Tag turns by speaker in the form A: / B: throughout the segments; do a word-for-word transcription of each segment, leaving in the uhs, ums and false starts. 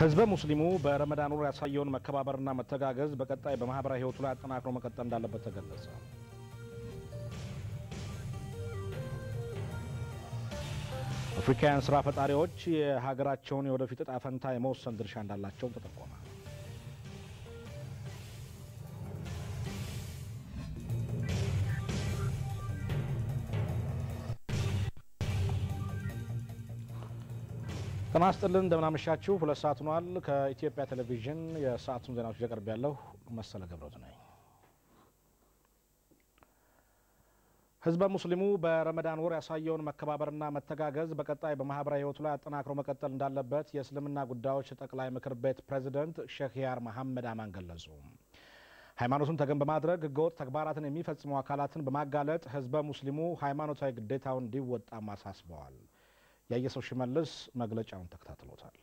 A: ህዝበ ሙስሊሙ በረመዳን ወር ያሳየውን መከባበርና መተጋገዝ በቀጣይ በማህበራዊ ህይወቱ ላይ አጠናክሮ መቀጠል እንዳለበት ተገለጸ። አፍሪካውያን ስራ ፈጣሪዎች የሀገራቸውን የወደፊት ዕጣ ፈንታ የመወሰን ድርሻ እንዳላቸው ተጠቆመ። ተናስተልን እንደምናመሻችሁ ሁለት ሰዓት ሆኗል። ከኢትዮጵያ ቴሌቪዥን የሰዓቱን ዜናዎች ያቀርብ ያለው መሰለ ገብረቱ ነኝ። ህዝበ ሙስሊሙ በረመዳን ወር ያሳየውን መከባበርና መተጋገዝ በቀጣይ በማህበራዊ ህይወቱ ላይ አጠናክሮ መቀጠል እንዳለበት የእስልምና ጉዳዮች ጠቅላይ ምክር ቤት ፕሬዝዳንት ሼክ ያር መሐመድ አማን ገለጹ። ሃይማኖቱን ተገን በማድረግ ህገወጥ ተግባራትን የሚፈጽሙ አካላትን በማጋለጥ ህዝበ ሙስሊሙ ሃይማኖታዊ ግዴታውን እንዲወጣ ማሳስበዋል። ያየሰው ሽመልስ መግለጫውን ተከታትሎታል።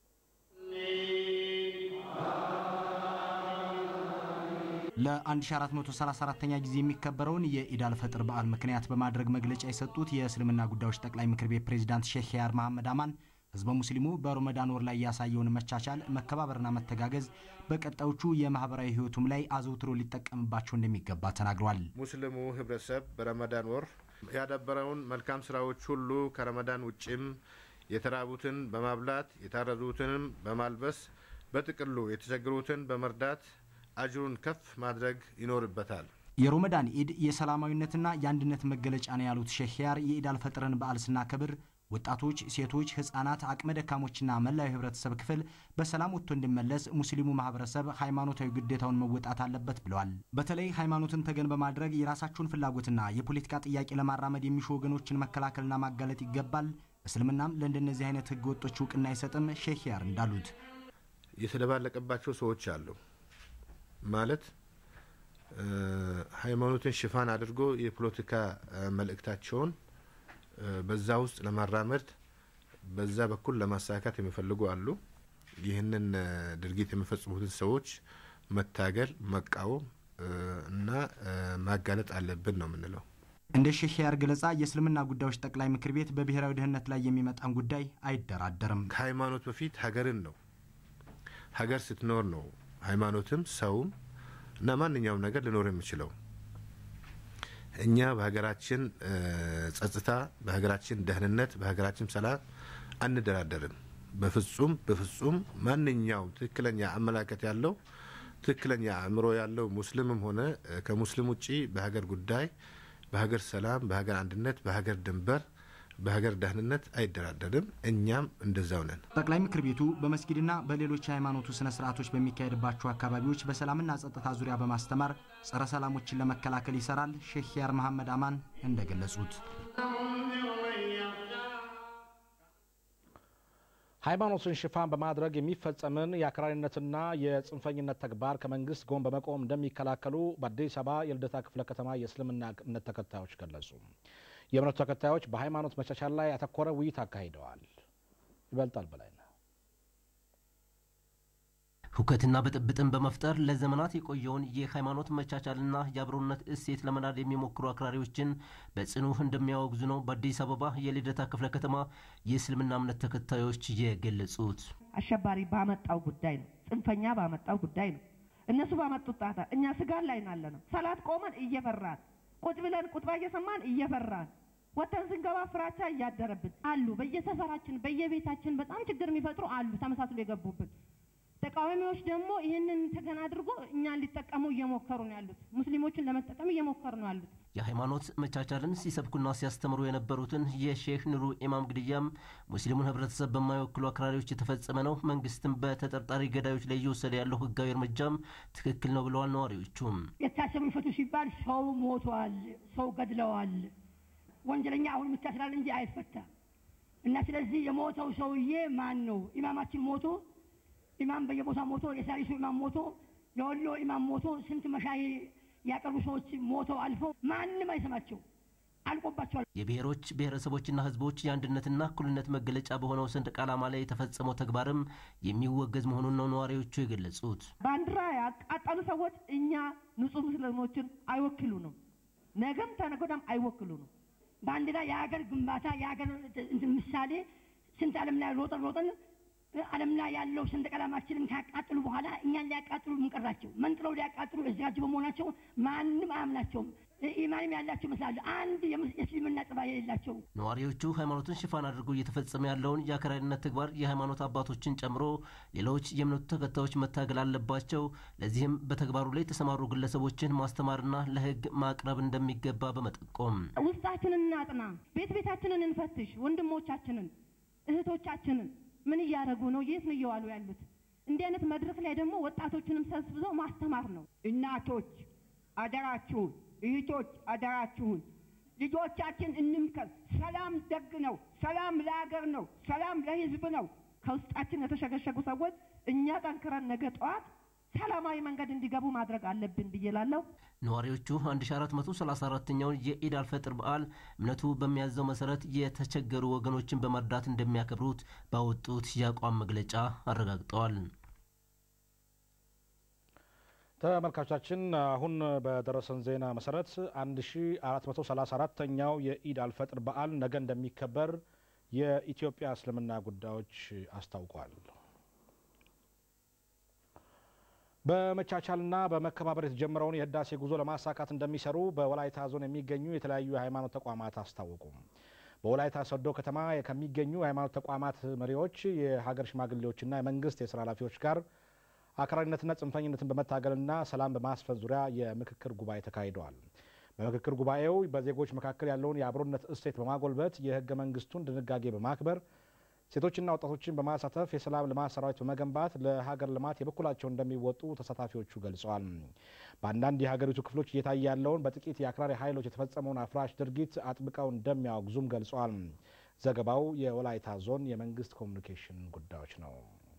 B: ለ1434ኛ ጊዜ የሚከበረውን የኢድ አልፈጥር በዓል ምክንያት በማድረግ መግለጫ የሰጡት የእስልምና ጉዳዮች ጠቅላይ ምክር ቤት ፕሬዝዳንት ሼክ ያር መሐመድ አማን ህዝበ ሙስሊሙ በረመዳን ወር ላይ ያሳየውን መቻቻል መከባበርና መተጋገዝ በቀጣዮቹ የማህበራዊ ህይወቱም ላይ አዘውትሮ ሊጠቀምባቸው እንደሚገባ ተናግረዋል።
C: ሙስሊሙ ህብረተሰብ በረመዳን ወር ያዳበረውን መልካም ስራዎች ሁሉ ከረመዳን ውጪም የተራቡትን በማብላት የታረዙትንም በማልበስ በጥቅሉ የተቸገሩትን በመርዳት አጅሩን ከፍ ማድረግ ይኖርበታል።
B: የረመዳን ኢድ የሰላማዊነትና የአንድነት መገለጫ ነው ያሉት ሼክ ያር የኢድ አልፈጥርን በዓል ስናከብር ወጣቶች፣ ሴቶች፣ ህፃናት፣ አቅመ ደካሞችና መላው ህብረተሰብ ክፍል በሰላም ወጥቶ እንዲመለስ ሙስሊሙ ማህበረሰብ ሃይማኖታዊ ግዴታውን መወጣት አለበት ብለዋል። በተለይ ሃይማኖትን ተገን በማድረግ የራሳቸውን ፍላጎትና የፖለቲካ ጥያቄ ለማራመድ የሚሹ ወገኖችን መከላከልና ማጋለጥ ይገባል። እስልምናም ለእንደነዚህ አይነት ህገ ወጦች ዕውቅና አይሰጥም። ሼክ ያር እንዳሉት
C: የተደባለቀባቸው ሰዎች አሉ ማለት ሃይማኖትን ሽፋን አድርጎ የፖለቲካ መልእክታቸውን በዛ ውስጥ ለማራመድ በዛ በኩል ለማሳካት የሚፈልጉ አሉ። ይህንን ድርጊት የሚፈጽሙትን ሰዎች መታገል መቃወም እና ማጋለጥ አለብን ነው የምንለው።
B: እንደ ሼክ ያር ገለጻ የእስልምና ጉዳዮች ጠቅላይ ምክር ቤት በብሔራዊ ደህንነት ላይ የሚመጣን ጉዳይ አይደራደርም።
C: ከሃይማኖት በፊት ሀገርን ነው። ሀገር ስትኖር ነው ሃይማኖትም ሰውም እና ማንኛውም ነገር ሊኖር የሚችለው። እኛ በሀገራችን ጸጥታ፣ በሀገራችን ደህንነት፣ በሀገራችን ሰላም አንደራደርም። በፍጹም በፍጹም ማንኛውም ትክክለኛ አመለካከት ያለው ትክክለኛ አእምሮ ያለው ሙስሊምም ሆነ ከሙስሊም ውጪ በሀገር ጉዳይ፣ በሀገር ሰላም፣ በሀገር አንድነት፣ በሀገር ድንበር፣ በሀገር ደህንነት አይደራደርም። እኛም እንደዛው ነን።
B: ጠቅላይ ምክር ቤቱ በመስጊድና በሌሎች ሃይማኖቱ ስነ ስርዓቶች በሚካሄድባቸው አካባቢዎች በሰላምና ጸጥታ ዙሪያ በማስተማር ጸረ ሰላሞችን ለመከላከል ይሰራል። ሼክ ያር መሐመድ አማን እንደገለጹት
A: ሃይማኖትን ሽፋን በማድረግ የሚፈጸምን የአክራሪነትና የጽንፈኝነት ተግባር ከመንግስት ጎን በመቆም እንደሚከላከሉ በአዲስ አበባ የልደታ ክፍለ ከተማ የእስልምና እምነት ተከታዮች ገለጹ። የእምነቱ ተከታዮች በሃይማኖት መቻቻል ላይ ያተኮረ ውይይት አካሂደዋል። ይበልጣል በላይ ነው።
D: ሁከትና በጥብጥን በመፍጠር ለዘመናት የቆየውን የሃይማኖት መቻቻልና የአብሮነት እሴት ለመናድ የሚሞክሩ አክራሪዎችን በጽኑ እንደሚያወግዙ ነው በአዲስ አበባ የልደታ ክፍለ ከተማ የእስልምና እምነት ተከታዮች የገለጹት።
E: አሸባሪ ባመጣው ጉዳይ ነው፣ ጽንፈኛ ባመጣው ጉዳይ ነው። እነሱ ባመጡት ጣጣ እኛ ስጋት ላይ ናለነው። ሰላት ቆመን እየፈራን ቁጭ ብለን ቁጥባ እየሰማን እየፈራን ወተን ስንገባ ፍራቻ እያደረብን አሉ። በየሰፈራችን በየቤታችን በጣም ችግር የሚፈጥሩ አሉ ተመሳስሎ የገቡብን። ተቃዋሚዎች ደግሞ ይሄንን ተገና አድርጎ እኛን ሊጠቀሙ እየሞከሩ ነው ያሉት። ሙስሊሞችን ለመጠቀም እየሞከሩ ነው ያሉት።
D: የሃይማኖት መቻቻልን ሲሰብኩና ሲያስተምሩ የነበሩትን የሼክ ኑሩ ኢማም ግድያም ሙስሊሙን ህብረተሰብ በማይወክሉ አክራሪዎች የተፈጸመ ነው። መንግስትም በተጠርጣሪ ገዳዮች ላይ እየወሰደ ያለው ህጋዊ እርምጃም ትክክል ነው ብለዋል ነዋሪዎቹም።
F: የታሰሩ ይፈቱ ሲባል ሰው ሞቷል፣ ሰው ገድለዋል። ወንጀለኛ አሁን ምታስራል እንጂ አይፈታ እና ስለዚህ የሞተው ሰውዬ ማን ነው? ኢማማችን ሞቶ ኢማም በየቦታ ሞቶ የሳሪሱ ኢማም ሞቶ የወሎ ኢማም ሞቶ ስንት መሻይ ያቀርቡ ሰዎች ሞቶ አልፎ ማንንም አይሰማቸው አልቆባቸዋል።
D: የብሔሮች ብሔረሰቦችና ህዝቦች የአንድነትና እኩልነት መገለጫ በሆነው ሰንደቅ ዓላማ ላይ የተፈጸመው ተግባርም የሚወገዝ መሆኑን ነው ነዋሪዎቹ የገለጹት።
E: ባንዲራ ያቃጠሉ ሰዎች እኛ ንጹህ ሙስሊሞችን አይወክሉንም፣ ነገም ተነገዳም አይወክሉንም።
F: ባንዲራ የሀገር ግንባታ የሀገር ምሳሌ ስንት ዓለም ላይ ሮጠን ሮጠን ዓለም ላይ ያለው ሰንደቅ ዓላማችንን ካቃጥሉ በኋላ እኛን ሊያቃጥሉ ምንቀራቸው መንጥረው ሊያቃጥሉ እዚያጅ በመሆናቸው ማንም አያምናቸውም። ኢማንም ያላቸው መስላል አንድ የእስልምና ጸባይ የሌላቸው
D: ነዋሪዎቹ ሃይማኖትን ሽፋን አድርገው እየተፈጸመ ያለውን የአክራሪነት ተግባር የሃይማኖት አባቶችን ጨምሮ ሌሎች የእምነቱ ተከታዮች መታገል አለባቸው። ለዚህም በተግባሩ ላይ የተሰማሩ ግለሰቦችን ማስተማርና ለህግ ማቅረብ እንደሚገባ በመጠቆም
E: ውስጣችንን እናጥና፣ ቤት ቤታችንን እንፈትሽ፣ ወንድሞቻችንን እህቶቻችንን ምን እያደረጉ ነው? የት ነው እየዋሉ ያሉት? እንዲህ አይነት መድረክ ላይ ደግሞ ወጣቶችንም ሰብስቦ ማስተማር ነው።
G: እናቶች አደራችሁን፣ እህቶች አደራችሁን፣ ልጆቻችን እንምከር። ሰላም ደግ ነው፣ ሰላም ለሀገር ነው፣ ሰላም ለህዝብ ነው።
E: ከውስጣችን የተሸገሸጉ ሰዎች እኛ ጠንክረን ነገ ጠዋት ሰላማዊ መንገድ እንዲገቡ ማድረግ አለብን ብዬላለሁ።
D: ነዋሪዎቹ አንድ ሺህ አራት መቶ ሰላሳ አራተኛውን የኢድ አልፈጥር በዓል እምነቱ በሚያዘው መሰረት የተቸገሩ ወገኖችን በመርዳት እንደሚያከብሩት ባወጡት የአቋም መግለጫ አረጋግጠዋል።
A: ተመልካቾቻችን አሁን በደረሰን ዜና መሰረት አንድ ሺህ አራት መቶ ሰላሳ አራተኛው የኢድ አልፈጥር በዓል ነገ እንደሚከበር የኢትዮጵያ እስልምና ጉዳዮች አስታውቋል። በመቻቻልና በመከባበር የተጀመረውን የህዳሴ ጉዞ ለማሳካት እንደሚሰሩ በወላይታ ዞን የሚገኙ የተለያዩ የሃይማኖት ተቋማት አስታወቁ። በወላይታ ሶዶ ከተማ ከሚገኙ የሃይማኖት ተቋማት መሪዎች፣ የሀገር ሽማግሌዎችና የመንግስት የስራ ኃላፊዎች ጋር አክራሪነትና ጽንፈኝነትን በመታገልና ሰላም በማስፈን ዙሪያ የምክክር ጉባኤ ተካሂደዋል። በምክክር ጉባኤው በዜጎች መካከል ያለውን የአብሮነት እሴት በማጎልበት የህገ መንግስቱን ድንጋጌ በማክበር ሴቶችና ወጣቶችን በማሳተፍ የሰላም ልማት ሰራዊት በመገንባት ለሀገር ልማት የበኩላቸውን እንደሚወጡ ተሳታፊዎቹ ገልጸዋል። በአንዳንድ የሀገሪቱ ክፍሎች እየታየ ያለውን በጥቂት የአክራሪ ኃይሎች የተፈጸመውን አፍራሽ ድርጊት አጥብቀው እንደሚያወግዙም ገልጸዋል። ዘገባው የወላይታ ዞን የመንግስት ኮሚኒኬሽን ጉዳዮች ነው።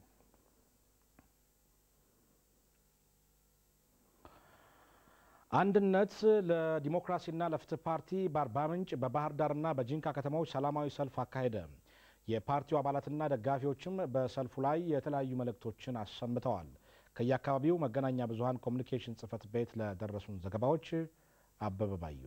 A: አንድነት ለዲሞክራሲና ለፍትህ ፓርቲ በአርባ ምንጭ በባህር ዳርና በጂንካ ከተሞች ሰላማዊ ሰልፍ አካሄደ። የፓርቲው አባላትና ደጋፊዎችም በሰልፉ ላይ የተለያዩ መልእክቶችን አሰምተዋል። ከየአካባቢው መገናኛ ብዙሃን ኮሚኒኬሽን ጽህፈት ቤት ለደረሱን ዘገባዎች አበበ ባዩ።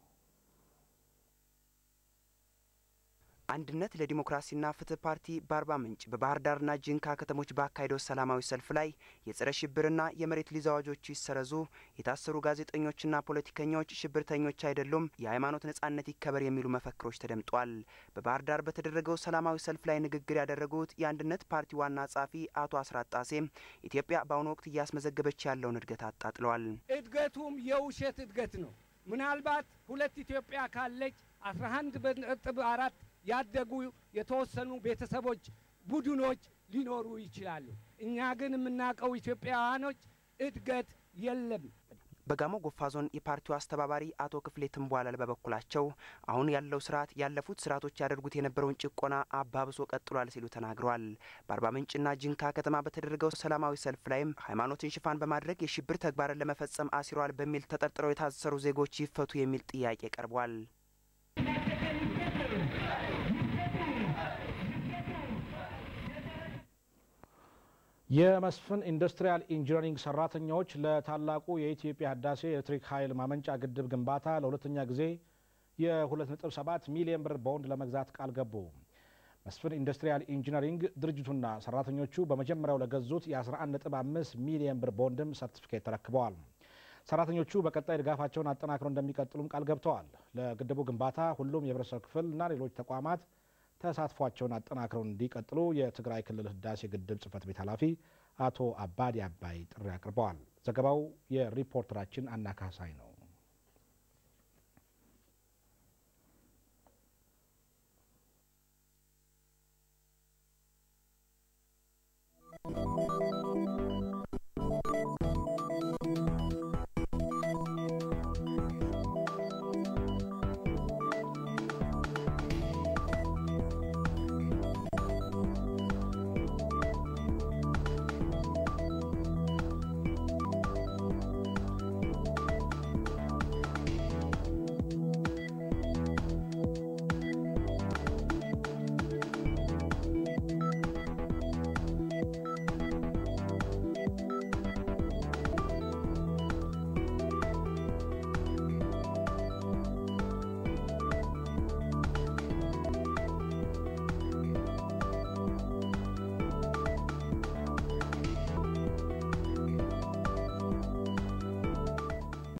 H: አንድነት ለዲሞክራሲና ፍትህ ፓርቲ በአርባ ምንጭ በባህር ዳርና ጂንካ ከተሞች ባካሄደው ሰላማዊ ሰልፍ ላይ የጸረ ሽብርና የመሬት ሊዝ አዋጆች ይሰረዙ፣ የታሰሩ ጋዜጠኞችና ፖለቲከኞች ሽብርተኞች አይደሉም፣ የሃይማኖት ነጻነት ይከበር የሚሉ መፈክሮች ተደምጧል። በባህር ዳር በተደረገው ሰላማዊ ሰልፍ ላይ ንግግር ያደረጉት የአንድነት ፓርቲ ዋና ጸሐፊ አቶ አስራት ጣሴ ኢትዮጵያ በአሁኑ ወቅት እያስመዘገበች ያለውን እድገት አጣጥለዋል።
I: እድገቱም የውሸት እድገት ነው። ምናልባት ሁለት ኢትዮጵያ ካለች አስራ አንድ ነጥብ አራት ያደጉ የተወሰኑ ቤተሰቦች ቡድኖች ሊኖሩ ይችላሉ። እኛ ግን የምናውቀው ኢትዮጵያውያኖች እድገት የለም።
H: በጋሞ ጎፋ ዞን የፓርቲው አስተባባሪ አቶ ክፍሌ ትንቧላል በበኩላቸው አሁን ያለው ስርዓት ያለፉት ስርዓቶች ያደርጉት የነበረውን ጭቆና አባብሶ ቀጥሏል ሲሉ ተናግረዋል። በአርባ ምንጭና ጂንካ ከተማ በተደረገው ሰላማዊ ሰልፍ ላይም ሃይማኖትን ሽፋን በማድረግ የሽብር ተግባርን ለመፈጸም አሲሯል በሚል ተጠርጥረው የታሰሩ ዜጎች ይፈቱ የሚል ጥያቄ ቀርቧል።
A: የመስፍን ኢንዱስትሪያል ኢንጂነሪንግ ሰራተኞች ለታላቁ የኢትዮጵያ ህዳሴ ኤሌክትሪክ ኃይል ማመንጫ ግድብ ግንባታ ለሁለተኛ ጊዜ የ2 ነጥብ ሰባት ሚሊዮን ብር ቦንድ ለመግዛት ቃል ገቡ። መስፍን ኢንዱስትሪያል ኢንጂነሪንግ ድርጅቱና ሰራተኞቹ በመጀመሪያው ለገዙት የ11 ነጥብ አምስት ሚሊዮን ብር ቦንድም ሰርቲፊኬት ተረክበዋል። ሰራተኞቹ በቀጣይ ድጋፋቸውን አጠናክረው እንደሚቀጥሉም ቃል ገብተዋል። ለግድቡ ግንባታ ሁሉም የህብረተሰብ ክፍልና ሌሎች ተቋማት ተሳትፏቸውን አጠናክረው እንዲቀጥሉ የትግራይ ክልል ህዳሴ ግድብ ጽህፈት ቤት ኃላፊ አቶ አባዲ አባይ ጥሪ አቅርበዋል። ዘገባው የሪፖርተራችን አናካሳይ ነው።